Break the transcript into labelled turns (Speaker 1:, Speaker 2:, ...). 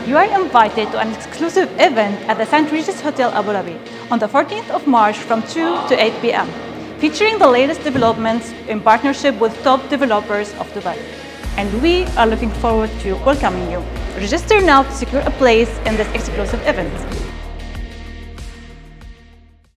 Speaker 1: You are invited to an exclusive event at the St. Regis Hotel Abu Dhabi on the 14th of March from 2 to 8 p.m. featuring the latest developments in partnership with top developers of Dubai. And we are looking forward to welcoming you. Register now to secure a place in this exclusive event.